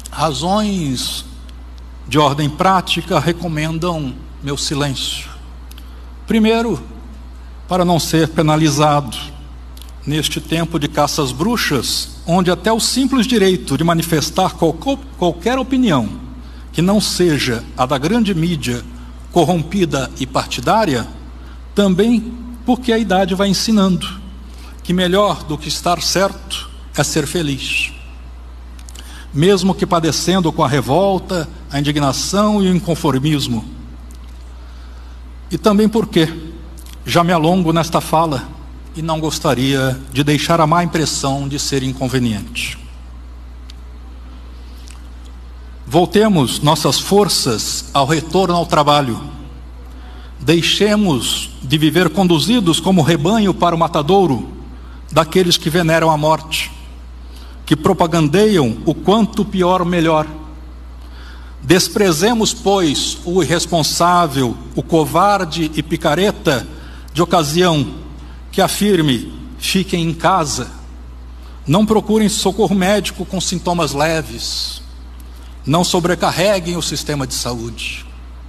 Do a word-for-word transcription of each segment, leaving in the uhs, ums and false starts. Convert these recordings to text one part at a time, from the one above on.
Razões de ordem prática recomendam meu silêncio. Primeiro, para não ser penalizado neste tempo de caça às bruxas, onde até o simples direito de manifestar qualquer opinião que não seja a da grande mídia corrompida e partidária, também porque a idade vai ensinando que melhor do que estar certo é ser feliz, mesmo que padecendo com a revolta, a indignação e o inconformismo. E também porque já me alongo nesta fala e não gostaria de deixar a má impressão de ser inconveniente. Voltemos nossas forças ao retorno ao trabalho. Deixemos de viver conduzidos como rebanho para o matadouro daqueles que veneram a morte, que propagandeiam o quanto pior melhor. Desprezemos, pois, o irresponsável, o covarde e picareta de ocasião que afirme: fiquem em casa, não procurem socorro médico com sintomas leves, não sobrecarreguem o sistema de saúde.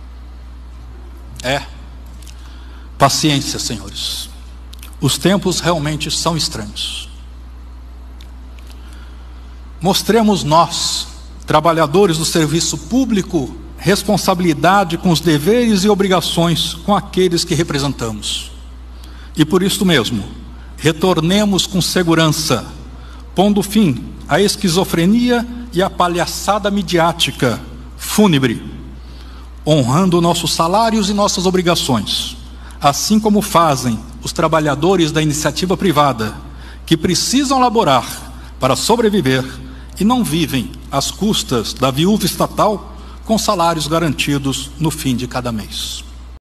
É, paciência, senhores. Os tempos realmente são estranhos. Mostremos nós, trabalhadores do serviço público, responsabilidade com os deveres e obrigações com aqueles que representamos. E por isso mesmo, retornemos com segurança, pondo fim à esquizofrenia e à palhaçada midiática fúnebre, honrando nossos salários e nossas obrigações, assim como fazem os trabalhadores da iniciativa privada, que precisam laborar para sobreviver e não vivem às custas da viúva estatal com salários garantidos no fim de cada mês.